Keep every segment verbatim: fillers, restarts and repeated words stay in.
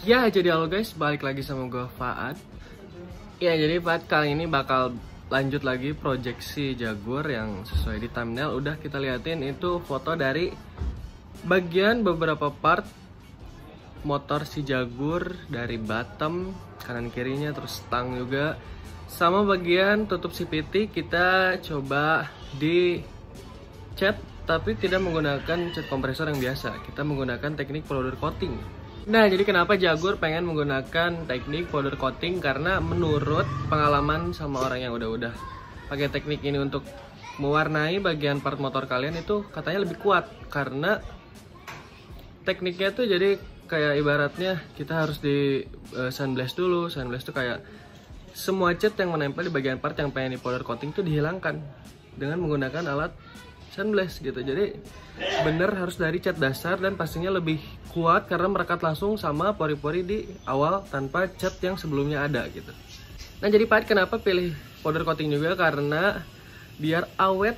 Ya, jadi halo guys, balik lagi sama gue Faad. Ya, jadi Faad kali ini bakal lanjut lagi proyeksi Jaguar yang sesuai di thumbnail. Udah kita liatin itu foto dari bagian beberapa part motor si Jaguar, dari bottom, kanan kirinya, terus stang juga. Sama bagian tutup C V T kita coba di cat, tapi tidak menggunakan cat kompresor yang biasa. Kita menggunakan teknik powder coating. Nah, jadi kenapa Jaguar pengen menggunakan teknik powder coating? Karena menurut pengalaman sama orang yang udah-udah pakai teknik ini untuk mewarnai bagian part motor kalian itu katanya lebih kuat. Karena tekniknya tuh jadi kayak ibaratnya kita harus di uh, sunblast dulu. Sunblast tuh kayak semua cat yang menempel di bagian part yang pengen di powder coating tuh dihilangkan dengan menggunakan alat sunblast gitu. Jadi bener harus dari cat dasar dan pastinya lebih kuat karena merekat langsung sama pori-pori di awal tanpa cat yang sebelumnya ada gitu. Nah, jadi Pak kenapa pilih powder coating juga? Karena biar awet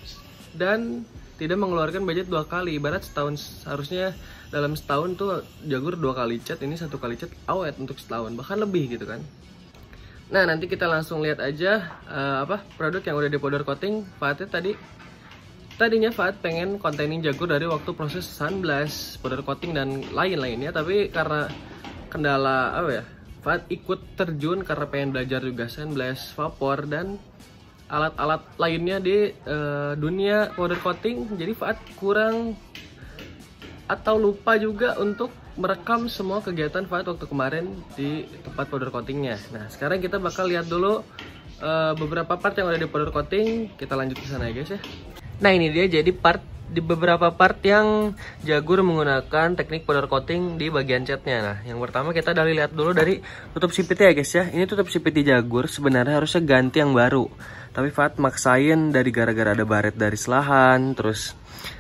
dan tidak mengeluarkan budget dua kali. Ibarat setahun, harusnya dalam setahun tuh Jaguar dua kali cat, ini satu kali cat awet untuk setahun, bahkan lebih gitu kan. Nah, nanti kita langsung lihat aja uh, apa produk yang udah di powder coating. Fatnya tadi Tadinya Faad pengen kontenin Jaguar dari waktu proses sunblast, powder coating dan lain-lainnya, tapi karena kendala apa ya, Faad ikut terjun karena pengen belajar juga sunblast, vapor dan alat-alat lainnya di uh, dunia powder coating. Jadi Faad kurang atau lupa juga untuk merekam semua kegiatan Faad waktu kemarin di tempat powder coatingnya. Nah, sekarang kita bakal lihat dulu uh, beberapa part yang ada di powder coating. Kita lanjut ke sana ya guys ya. Nah, ini dia jadi part di beberapa part yang Jaguar menggunakan teknik powder coating di bagian catnya. Nah, yang pertama kita dari lihat dulu dari tutup C V T ya guys ya. Ini tutup C V T Jaguar sebenarnya harusnya ganti yang baru, tapi Faad maksain dari gara-gara ada baret dari selahan. Terus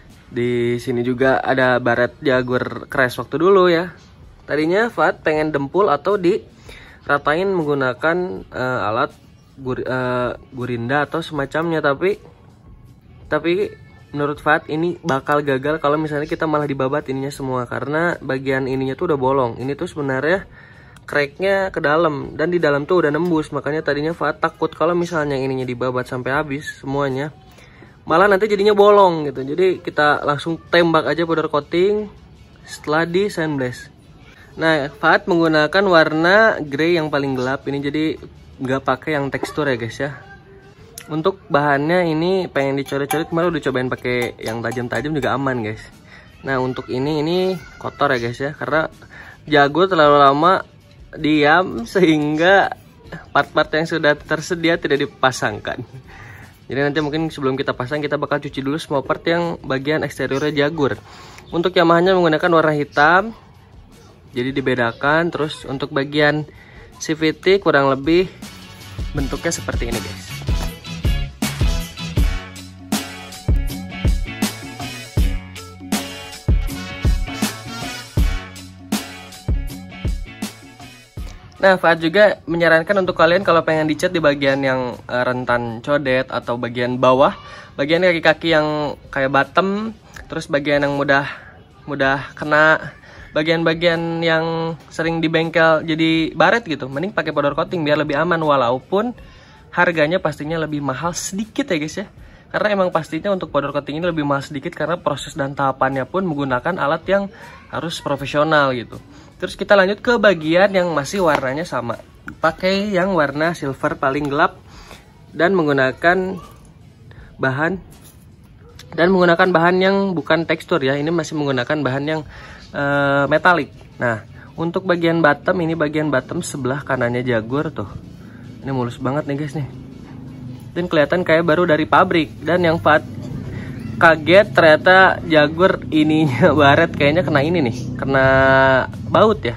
di sini juga ada baret Jaguar crash waktu dulu ya. Tadinya Faad pengen dempul atau diratain menggunakan uh, alat gur, uh, gurinda atau semacamnya, tapi Tapi menurut Faad ini bakal gagal kalau misalnya kita malah dibabat ininya semua, karena bagian ininya tuh udah bolong. Ini tuh sebenarnya cracknya ke dalam dan di dalam tuh udah nembus. Makanya tadinya Faad takut kalau misalnya ininya dibabat sampai habis semuanya, malah nanti jadinya bolong gitu. Jadi kita langsung tembak aja powder coating setelah di sunblast. Nah, Faad menggunakan warna grey yang paling gelap ini, jadi nggak pakai yang tekstur ya guys ya. Untuk bahannya ini pengen dicoret-coret, kemarin udah cobain pakai yang tajam-tajam juga aman guys. Nah, untuk ini ini kotor ya guys ya, karena Jaguar terlalu lama diam sehingga part-part yang sudah tersedia tidak dipasangkan. Jadi nanti mungkin sebelum kita pasang kita bakal cuci dulu semua part yang bagian eksteriornya Jaguar. Untuk Yamaha-nya menggunakan warna hitam, jadi dibedakan. Terus untuk bagian C V T kurang lebih bentuknya seperti ini guys. Nah, Faad juga menyarankan untuk kalian kalau pengen dicat di bagian yang uh, rentan codet atau bagian bawah, bagian kaki-kaki yang kayak bottom, terus bagian yang mudah mudah kena, bagian-bagian yang sering di bengkel jadi baret gitu, mending pakai powder coating biar lebih aman, walaupun harganya pastinya lebih mahal sedikit ya guys ya. Karena emang pastinya untuk powder coating ini lebih mahal sedikit karena proses dan tahapannya pun menggunakan alat yang harus profesional gitu. Terus kita lanjut ke bagian yang masih warnanya sama. Pakai yang warna silver paling gelap dan menggunakan bahan dan menggunakan bahan yang bukan tekstur ya. Ini masih menggunakan bahan yang uh, metalik. Nah, untuk bagian bottom ini bagian bottom sebelah kanannya Jaguar tuh. Ini mulus banget nih guys nih. Dan kelihatan kayak baru dari pabrik. Dan yang Faad kaget ternyata Jaguar ininya baret, kayaknya kena ini nih, kena baut ya.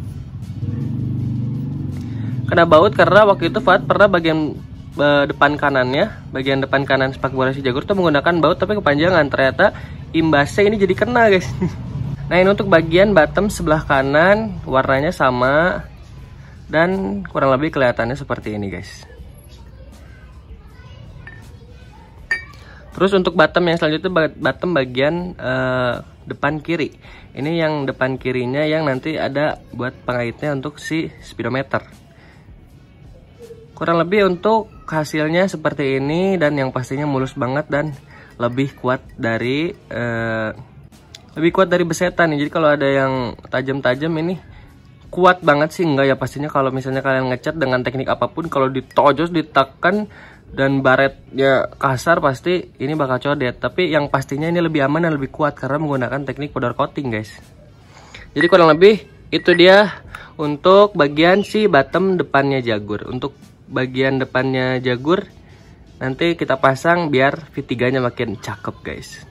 Kena baut karena waktu itu Faad pernah bagian uh, depan kanannya, bagian depan kanan sepak bola si Jaguar tuh menggunakan baut tapi kepanjangan. Ternyata imbasnya ini jadi kena guys. Nah, ini untuk bagian bottom sebelah kanan warnanya sama dan kurang lebih kelihatannya seperti ini guys. Terus untuk bottom yang selanjutnya, bottom bagian uh, depan kiri. Ini yang depan kirinya yang nanti ada buat pengaitnya untuk si speedometer. Kurang lebih untuk hasilnya seperti ini, dan yang pastinya mulus banget dan lebih kuat dari uh, lebih kuat dari besetan nih. Jadi kalau ada yang tajam-tajam ini kuat banget sih enggak ya, pastinya kalau misalnya kalian ngecat dengan teknik apapun, kalau ditojos, ditekan dan baretnya kasar, pasti ini bakal codet. Tapi yang pastinya ini lebih aman dan lebih kuat karena menggunakan teknik powder coating guys. Jadi kurang lebih itu dia untuk bagian si bottom depannya Jaguar. Untuk bagian depannya Jaguar nanti kita pasang biar V tiga nya makin cakep guys.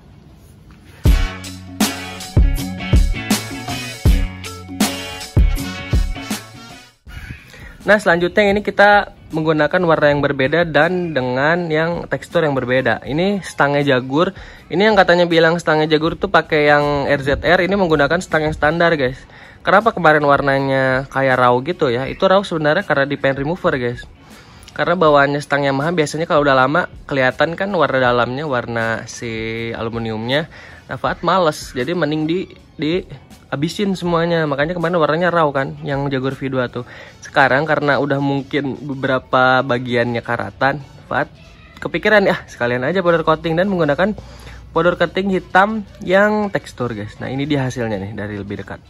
Nah selanjutnya ini kita menggunakan warna yang berbeda dan dengan yang tekstur yang berbeda. Ini stangnya Jaguar. Ini yang katanya bilang stangnya Jaguar tuh pakai yang R Z R. Ini menggunakan stang yang standar guys. Kenapa kemarin warnanya kayak raw gitu ya? Itu raw sebenarnya karena di pen remover guys. Karena bawaannya stang Yamaha biasanya kalau udah lama kelihatan kan warna dalamnya, warna si aluminiumnya. Nah Faat males, jadi mending di di habisin semuanya. Makanya kemarin warnanya raw kan yang Jaguar V dua tuh. Sekarang karena udah mungkin beberapa bagiannya karatan, Faat kepikiran ya sekalian aja powder coating dan menggunakan powder coating hitam yang tekstur guys. Nah ini dia hasilnya nih dari lebih dekat.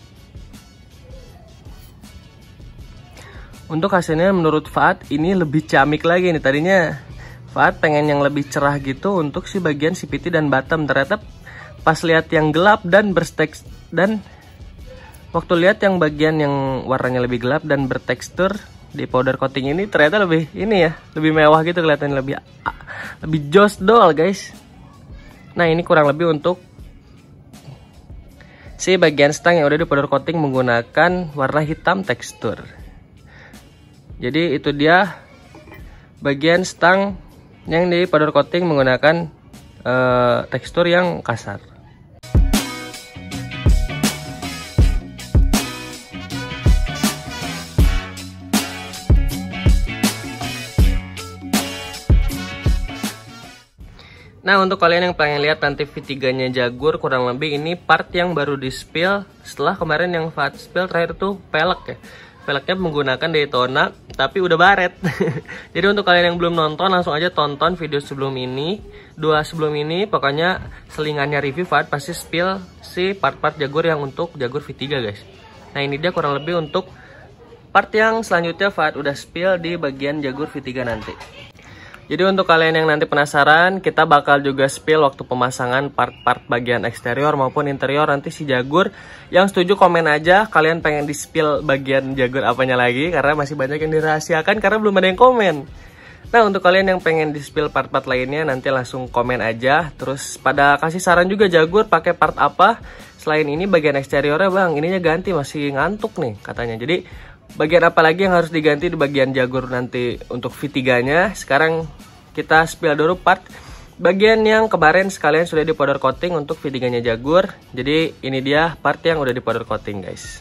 Untuk hasilnya menurut Faat ini lebih ciamik lagi nih. Tadinya Faat pengen yang lebih cerah gitu untuk si bagian C V T dan bottom. Ternyata pas lihat yang gelap dan berteks dan waktu lihat yang bagian yang warnanya lebih gelap dan bertekstur di powder coating ini ternyata lebih ini ya, lebih mewah gitu, kelihatannya lebih lebih jos doll guys. Nah ini kurang lebih untuk si bagian stang yang udah di powder coating menggunakan warna hitam tekstur. Jadi itu dia bagian stang yang di powder coating menggunakan uh, tekstur yang kasar. Nah untuk kalian yang pengen lihat nanti V tiga nya Jaguar, kurang lebih ini part yang baru di spill setelah kemarin yang Faat spill terakhir tuh pelek ya. Peleknya menggunakan Daytona tapi udah baret. Jadi untuk kalian yang belum nonton langsung aja tonton video sebelum ini, dua sebelum ini. Pokoknya selingannya review Faat pasti spill si part-part Jaguar yang untuk Jaguar V tiga guys. Nah ini dia kurang lebih untuk part yang selanjutnya Faat udah spill di bagian Jaguar V tiga nanti. Jadi untuk kalian yang nanti penasaran, kita bakal juga spill waktu pemasangan part-part bagian eksterior maupun interior nanti si Jaguar. Yang setuju komen aja kalian pengen di spill bagian Jaguar apanya lagi, karena masih banyak yang dirahasiakan karena belum ada yang komen. Nah untuk kalian yang pengen di spill part-part lainnya nanti langsung komen aja. Terus pada kasih saran juga Jaguar pakai part apa. Selain ini bagian eksteriornya bang, ininya ganti masih ngantuk nih katanya. Jadi bagian apa lagi yang harus diganti di bagian Jaguar nanti untuk V tiga nya. Sekarang kita spill dulu part bagian yang kemarin sekalian sudah di powder coating untuk V tiga nya Jaguar. Jadi ini dia part yang udah di powder coating guys.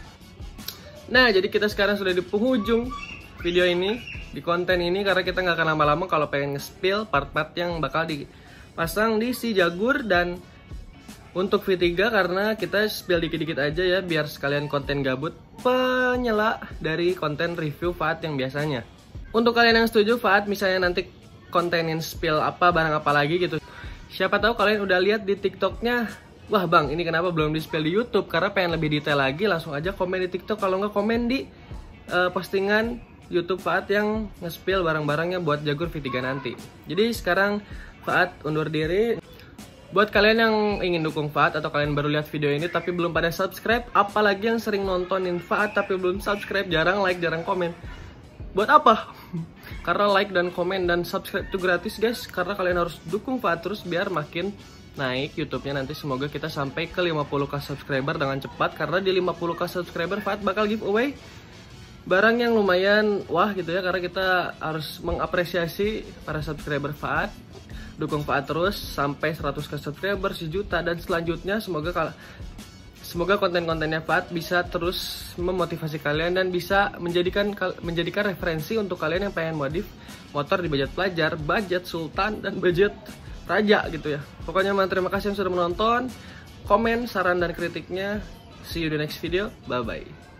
Nah jadi kita sekarang sudah di penghujung video ini, di konten ini, karena kita nggak akan lama-lama kalau pengen nge-spill part-part yang bakal dipasang di si Jaguar. Dan untuk V tiga karena kita spill dikit-dikit aja ya, biar sekalian konten gabut penyela dari konten review Faat yang biasanya. Untuk kalian yang setuju Faat misalnya nanti kontenin spill apa, barang apa lagi gitu, siapa tahu kalian udah lihat di TikToknya, wah bang ini kenapa belum di spill di YouTube, karena pengen lebih detail lagi, langsung aja komen di TikTok. Kalau nggak komen di uh, postingan YouTube Faat yang nge-spill barang-barangnya buat Jaguar V tiga nanti. Jadi sekarang Faat undur diri. Buat kalian yang ingin dukung Faat atau kalian baru lihat video ini tapi belum pada subscribe, apalagi yang sering nontonin Faat tapi belum subscribe, jarang like, jarang komen, buat apa? Karena like dan komen dan subscribe itu gratis guys. Karena kalian harus dukung Faat terus biar makin naik YouTube-nya nanti. Semoga kita sampai ke lima puluh ribu subscriber dengan cepat. Karena di lima puluh ribu subscriber Faat bakal giveaway barang yang lumayan wah gitu ya. Karena kita harus mengapresiasi para subscriber Faat. Dukung Faat terus sampai seratus ribu subscriber, sejuta, dan selanjutnya semoga semoga konten-kontennya Faat bisa terus memotivasi kalian dan bisa menjadikan menjadikan referensi untuk kalian yang pengen modif motor di budget pelajar, budget sultan, dan budget raja gitu ya. Pokoknya man, terima kasih yang sudah menonton. Komen, saran dan kritiknya. See you di next video. Bye bye.